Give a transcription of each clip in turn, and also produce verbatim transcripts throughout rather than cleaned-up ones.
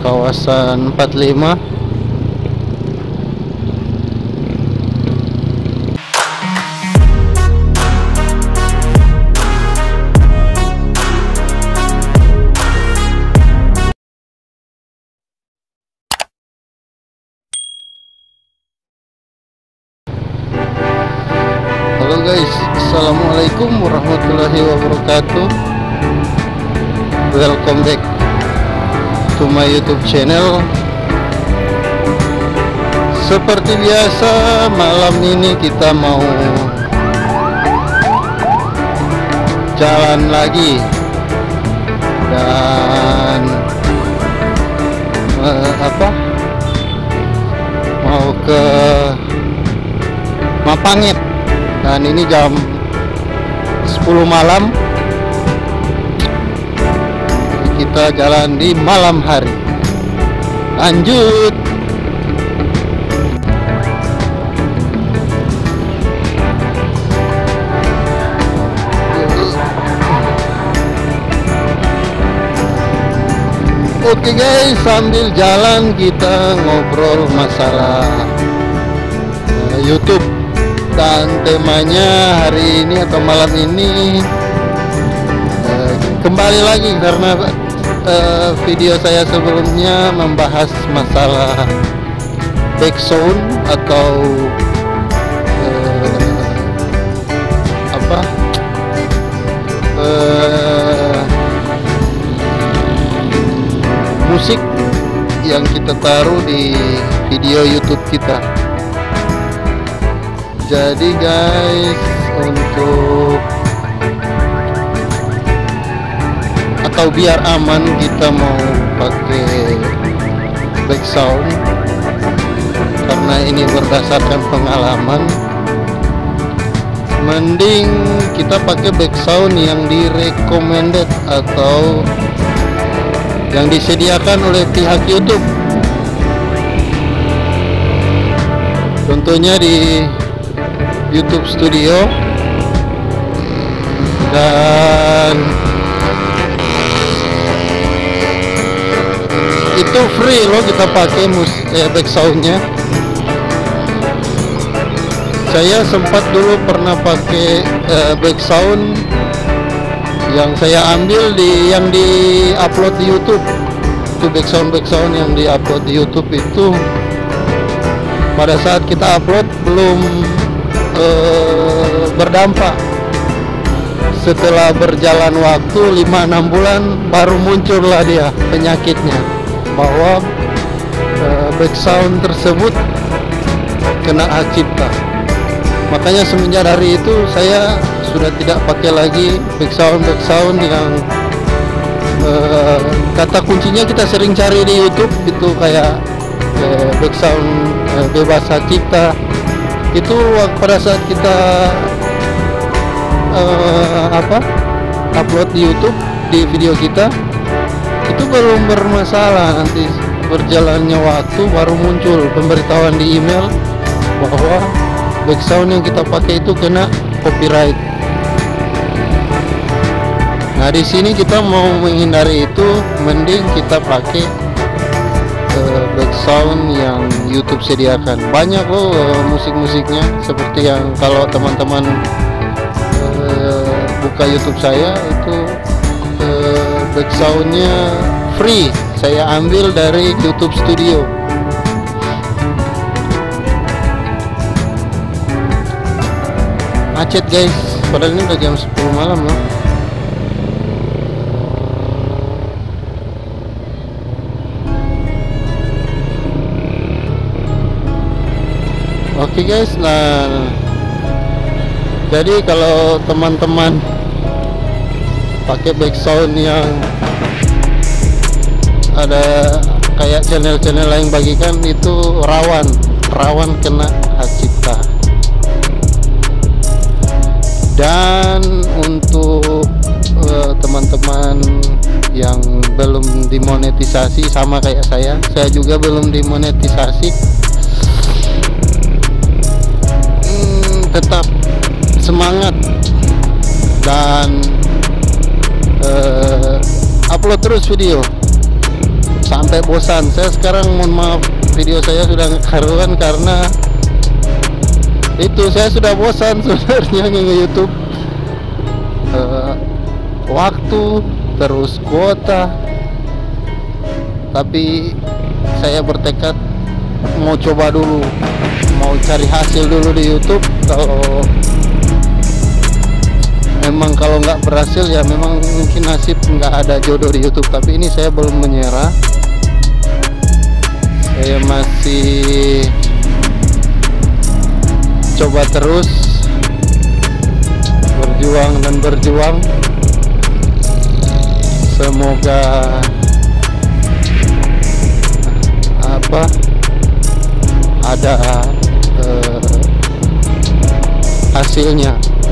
kawasan empat puluh lima. Halo guys, assalamualaikum warahmatullahi wabarakatuh. Welcome back to my YouTube channel. Seperti biasa, malam ini kita mau jalan lagi dan eh, apa mau ke Mapangit. Dan ini jam sepuluh malam. Kita jalan di malam hari. Lanjut. Oke guys, sambil jalan kita ngobrol masalah uh, YouTube. Dan temanya hari ini atau malam ini uh, kembali lagi karena uh, video saya sebelumnya membahas masalah backsound atau uh, apa uh, musik yang kita taruh di video YouTube kita. Jadi guys, untuk atau biar aman kita mau pakai backsound karena ini berdasarkan pengalaman. Mending kita pakai backsound yang di recommended atau yang disediakan oleh pihak YouTube. Contohnya di YouTube Studio, dan itu free loh kita pakai mus eh, backsoundnya. Saya sempat dulu pernah pakai eh, backsound yang saya ambil di yang di upload di YouTube. Itu backsound backsound yang di upload di YouTube itu pada saat kita upload belum Uh, berdampak. Setelah berjalan waktu lima enam bulan baru muncullah dia penyakitnya, bahwa uh, backsound tersebut kena hak cipta. Makanya semenjak hari itu saya sudah tidak pakai lagi backsound backsound yang uh, kata kuncinya kita sering cari di YouTube itu kayak uh, backsound uh, bebas hak cipta. Itu pada saat kita uh, apa upload di YouTube di video kita itu belum bermasalah. Nanti berjalannya waktu baru muncul pemberitahuan di email bahwa backsound yang kita pakai itu kena copyright. Nah di sini kita mau menghindari itu, mending kita pakai uh, backsound yang YouTube sediakan. Banyak loh uh, musik-musiknya, seperti yang kalau teman-teman uh, buka YouTube saya itu uh, backsoundnya free, saya ambil dari YouTube Studio. Macet guys, padahal ini udah jam sepuluh malam loh. Oke okay guys, nah jadi kalau teman-teman pakai backsound yang ada kayak channel-channel lain bagikan, itu rawan rawan kena hak cipta. Dan untuk teman-teman uh, yang belum dimonetisasi sama kayak saya, saya juga belum dimonetisasi. Tetap semangat dan uh, upload terus video sampai bosan. Saya sekarang mohon maaf, video saya sudah karuan karena itu saya sudah bosan sebenarnya nge-YouTube. uh, waktu terus kuota, tapi saya bertekad mau coba dulu, mau cari hasil dulu di YouTube. Kalau memang kalau nggak berhasil ya memang mungkin nasib nggak ada jodoh di YouTube, tapi ini saya belum menyerah. Saya masih coba terus berjuang dan berjuang. Semoga apa ada eh, hasilnya.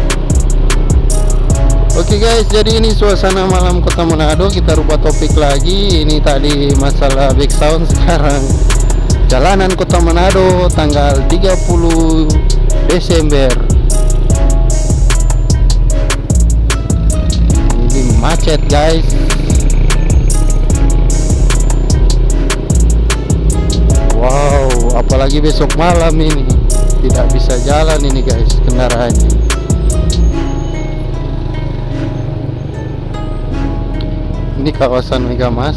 Oke guys, jadi ini suasana malam kota Manado. Kita rubah topik lagi. Ini tadi masalah back sound, sekarang jalanan kota Manado tanggal tiga puluh Desember. Ini macet guys. Wow, apalagi besok malam ini tidak bisa jalan ini guys kendaraannya. Ini kawasan Megamas.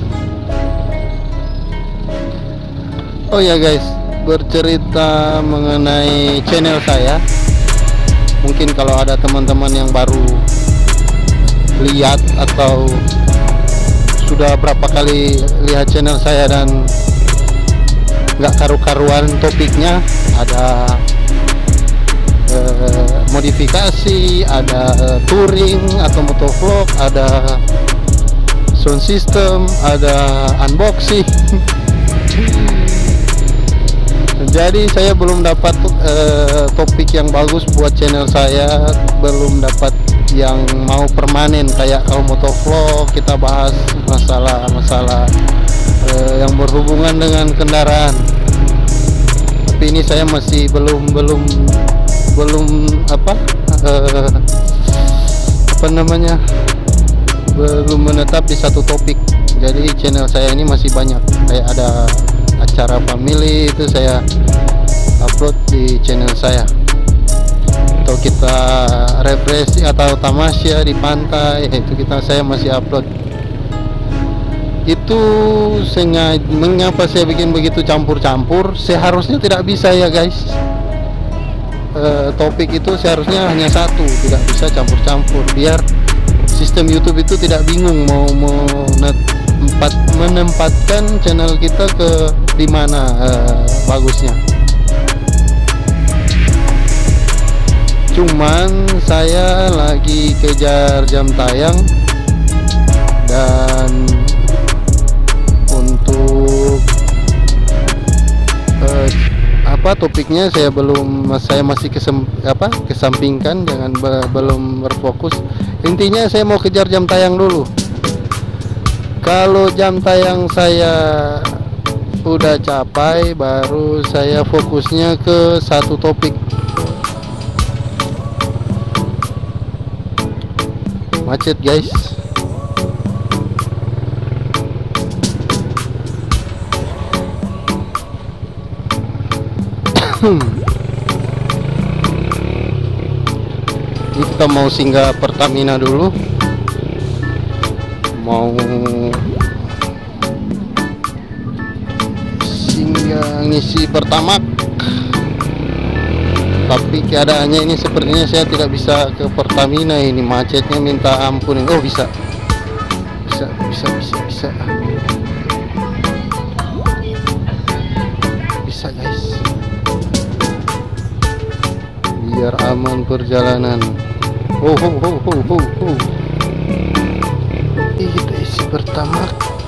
Oh ya guys, bercerita mengenai channel saya. Mungkin kalau ada teman-teman yang baru lihat atau sudah berapa kali lihat channel saya dan nggak karu-karuan topiknya, ada eh, modifikasi, ada eh, touring atau motovlog, ada sound system, ada unboxing. Jadi saya belum dapat uh, topik yang bagus buat channel saya, belum dapat yang mau permanen. Kayak kalau motovlog kita bahas masalah-masalah uh, yang berhubungan dengan kendaraan. Tapi ini saya masih belum belum belum apa uh, apa namanya belum menetap di satu topik. Jadi channel saya ini masih banyak, kayak ada acara family itu saya upload di channel saya, atau kita refresh atau tamasya di pantai, itu kita saya masih upload. Itu sengaja mengapa saya bikin begitu campur-campur, seharusnya tidak bisa ya guys. E, topik itu seharusnya hanya satu, tidak bisa campur-campur, biar sistem YouTube itu tidak bingung mau menempat, menempatkan channel kita ke di mana uh, bagusnya. Cuman saya lagi kejar jam tayang, dan untuk uh, apa topiknya saya belum, saya masih kesem, apa kesampingkan, jangan be, belum berfokus. Intinya saya mau kejar jam tayang dulu. Kalau jam tayang saya udah capai, baru saya fokusnya ke satu topik. Macet guys. Ini kita mau singgah Pertamina dulu, mau singgah ngisi Pertamax, tapi keadaannya ini sepertinya saya tidak bisa ke Pertamina. Ini macetnya minta ampun. Oh bisa bisa bisa bisa bisa bisa guys, biar aman perjalanan. Oh, oh, oh, oh, oh, oh. Kita isi pertama.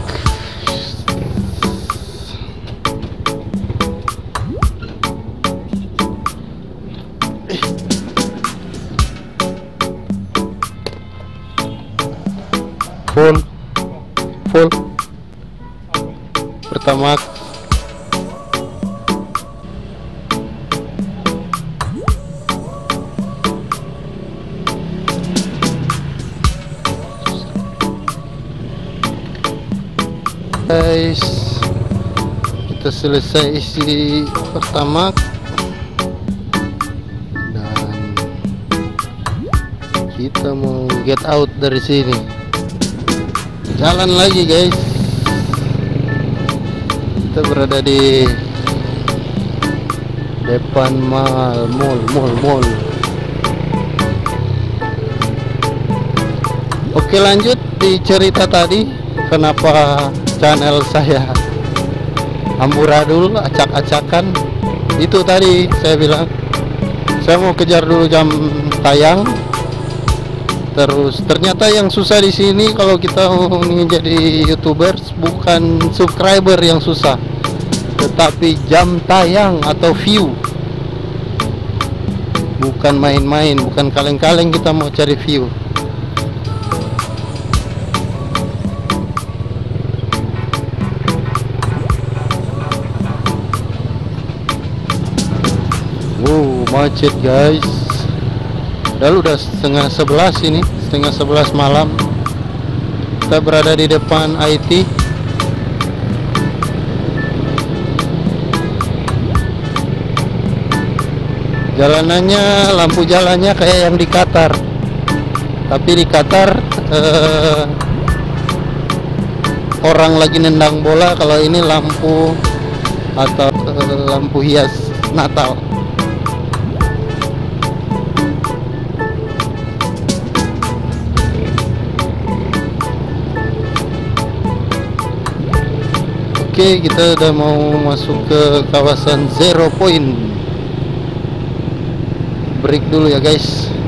Full, full. Pertama. guys, kita selesai isi pertama dan kita mau get out dari sini. Jalan lagi guys. Kita berada di depan mall, mall, mall, mall. Oke, lanjut di cerita tadi, kenapa channel saya amburadul, acak-acakan. Itu tadi saya bilang saya mau kejar dulu jam tayang. Terus ternyata yang susah di sini kalau kita ingin jadi YouTubers bukan subscriber yang susah, tetapi jam tayang atau view. Bukan main-main, bukan kaleng-kaleng kita mau cari view. Wow, macet guys. Padahal udah setengah sebelas ini, setengah sebelas malam. Kita berada di depan I T. Jalanannya, lampu jalannya kayak yang di Qatar. Tapi di Qatar eh, orang lagi nendang bola, kalau ini lampu atau eh, lampu hias Natal. Oke, kita udah mau masuk ke kawasan Zero Point. Break dulu ya guys.